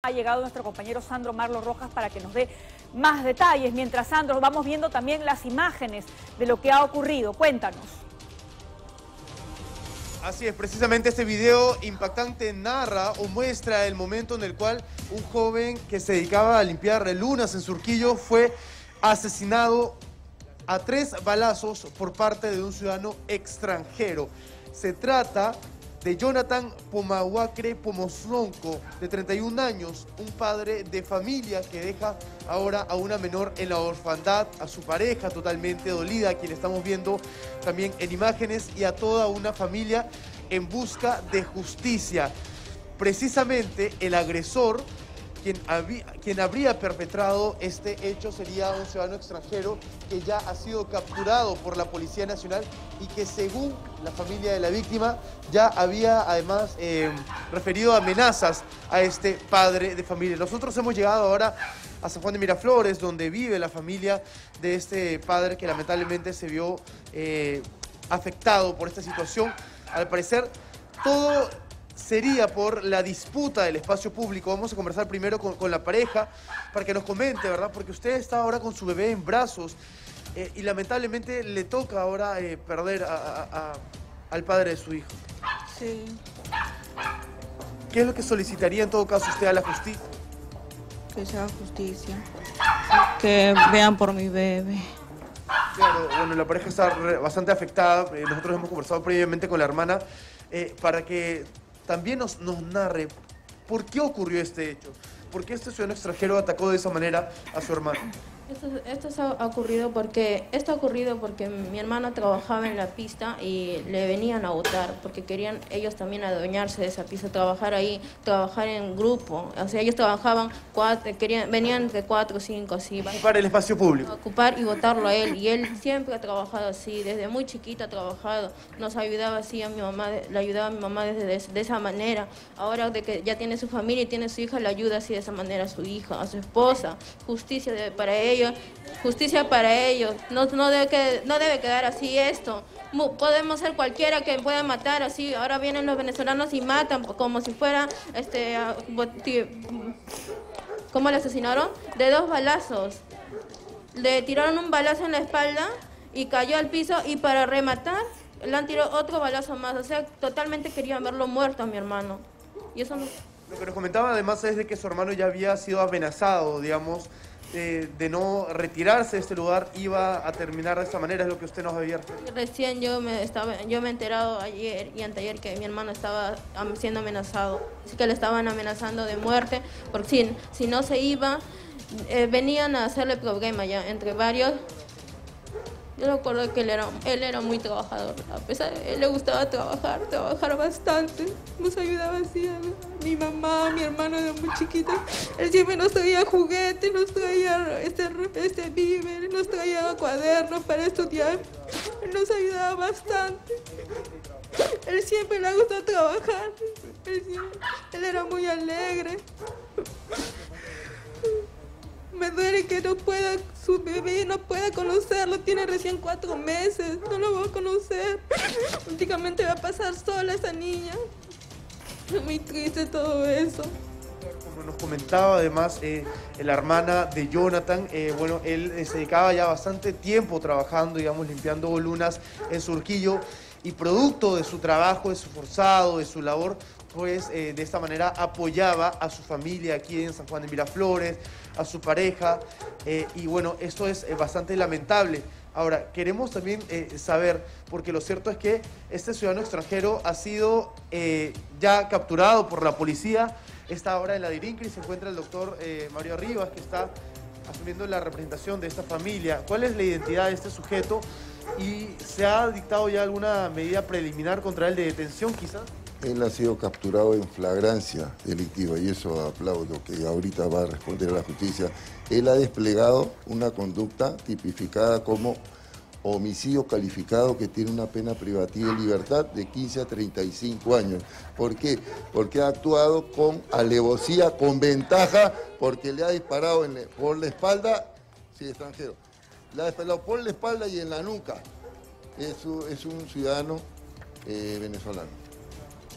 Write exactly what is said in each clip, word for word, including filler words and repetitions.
ha llegado nuestro compañero Sandro Marlos Rojas para que nos dé más detalles. Mientras, Sandro, vamos viendo también las imágenes de lo que ha ocurrido. Cuéntanos. Así es, precisamente este video impactante narra o muestra el momento en el cual un joven que se dedicaba a limpiar lunas en Surquillo fue asesinado a tres balazos por parte de un ciudadano extranjero. Se trata de Jonathan Pomahuacre Pomozonco, de treinta y un años, un padre de familia que deja ahora a una menor en la orfandad, a su pareja totalmente dolida, a quien estamos viendo también en imágenes, y a toda una familia en busca de justicia. Precisamente el agresor, Quien, había, quien habría perpetrado este hecho, sería un ciudadano extranjero que ya ha sido capturado por la Policía Nacional y que, según la familia de la víctima, ya había además eh, referido amenazas a este padre de familia. Nosotros hemos llegado ahora a San Juan de Miraflores, donde vive la familia de este padre que lamentablemente se vio eh, afectado por esta situación. Al parecer, todo sería por la disputa del espacio público. Vamos a conversar primero con, con la pareja para que nos comente, ¿verdad? Porque usted está ahora con su bebé en brazos eh, y lamentablemente le toca ahora eh, perder a, a, a, al padre de su hijo. Sí. ¿Qué es lo que solicitaría en todo caso usted a la justicia? Que se haga justicia. Que vean por mi bebé. Claro, bueno, la pareja está bastante afectada. Eh, nosotros hemos conversado previamente con la hermana eh, para que también nos, nos narre por qué ocurrió este hecho, por qué este ciudadano extranjero atacó de esa manera a su hermano. Esto, esto ha ocurrido porque esto ha ocurrido porque mi hermana trabajaba en la pista y le venían a votar porque querían ellos también adueñarse de esa pista, trabajar ahí, trabajar en grupo. O sea, ellos trabajaban cuatro, querían, venían de cuatro o cinco así. Ocupar el espacio público. Ocupar y votarlo a él. Y él siempre ha trabajado así, desde muy chiquita ha trabajado. Nos ayudaba así a mi mamá, le ayudaba a mi mamá desde de, de esa manera. Ahora de que ya tiene su familia y tiene su hija, le ayuda así de esa manera a su hija, a su esposa. Justicia de, para ellos. Justicia para ellos, no, no, debe que, no debe quedar así esto. Podemos ser cualquiera que pueda matar así. Ahora vienen los venezolanos y matan como si fuera, este, ¿cómo le asesinaron? De dos balazos. Le tiraron un balazo en la espalda y cayó al piso, y para rematar le han tirado otro balazo más. O sea, totalmente querían verlo muerto a mi hermano. Y eso no... Lo que nos comentaba además es de que su hermano ya había sido amenazado, digamos, Eh, de no retirarse de este lugar, iba a terminar de esta manera, es lo que usted nos había referido. Recién yo me estaba, yo me he enterado ayer y anteayer que mi hermano estaba siendo amenazado, así que le estaban amenazando de muerte, porque si, si no se iba, eh, venían a hacerle problema ya entre varios. Yo recuerdo que él era, él era muy trabajador, a pesar de él le gustaba trabajar, trabajar bastante, nos ayudaba así a mi mamá, a mi hermano de muy chiquita. Él siempre nos traía juguetes, nos traía este, este víver, nos traía cuadernos para estudiar, él nos ayudaba bastante. Él siempre le gustaba trabajar, él, siempre, él era muy alegre. Me duele que no pueda, su bebé no pueda conocerlo, tiene recién cuatro meses, no lo voy a conocer. Últimamente va a pasar sola esa niña. Es muy triste todo eso. Como nos comentaba además eh, la hermana de Jonathan, eh, bueno, él eh, se dedicaba ya bastante tiempo trabajando, digamos, limpiando lunas en Surquillo, y producto de su trabajo, de su forzado, de su labor, pues eh, de esta manera apoyaba a su familia aquí en San Juan de Miraflores, a su pareja, eh, y bueno, esto es eh, bastante lamentable. Ahora, queremos también eh, saber, porque lo cierto es que este ciudadano extranjero ha sido eh, ya capturado por la policía. Está ahora en la DIRINCRI, se encuentra el doctor eh, Mario Rivas, que está asumiendo la representación de esta familia. ¿Cuál es la identidad de este sujeto? ¿Y se ha dictado ya alguna medida preliminar contra él de detención, quizás? Él ha sido capturado en flagrancia delictiva, y eso aplaudo, que ahorita va a responder a la justicia. Él ha desplegado una conducta tipificada como homicidio calificado, que tiene una pena privativa de libertad de quince a treinta y cinco años. ¿Por qué? Porque ha actuado con alevosía, con ventaja, porque le ha disparado en, por la espalda, sí, extranjero, le ha disparado por la espalda y en la nuca. Es, es un ciudadano eh, venezolano.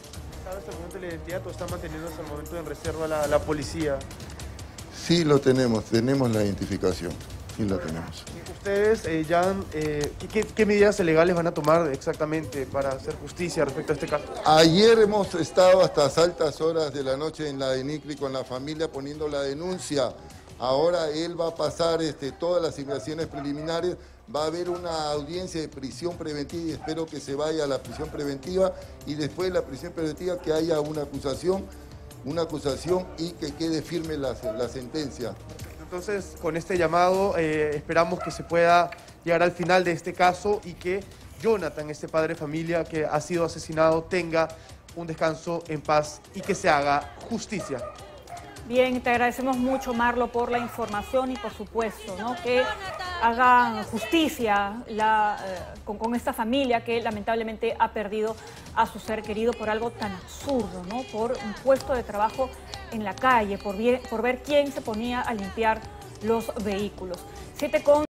¿Sabe hasta el momento la identidad o está manteniendo hasta el momento en reserva la, la policía? Sí lo tenemos, tenemos la identificación, sí la tenemos. ¿Ustedes eh, ya han, eh, ¿qué, qué medidas legales van a tomar exactamente para hacer justicia respecto a este caso? Ayer hemos estado hasta las altas horas de la noche en la de Nicri con la familia poniendo la denuncia. Ahora él va a pasar este, todas las investigaciones preliminares, va a haber una audiencia de prisión preventiva y espero que se vaya a la prisión preventiva y después de la prisión preventiva que haya una acusación, una acusación y que quede firme la, la sentencia. Entonces, con este llamado eh, esperamos que se pueda llegar al final de este caso y que Jonathan, este padre de familia que ha sido asesinado, tenga un descanso en paz y que se haga justicia. Bien, te agradecemos mucho, Marlo, por la información y, por supuesto, ¿no?, que hagan justicia la, eh, con, con esta familia que lamentablemente ha perdido a su ser querido por algo tan absurdo, ¿no?, por un puesto de trabajo en la calle, por, bien, por ver quién se ponía a limpiar los vehículos. Siete con